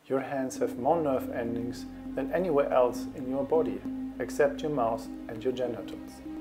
Your hands have more nerve endings than anywhere else in your body, except your mouth and your genitals.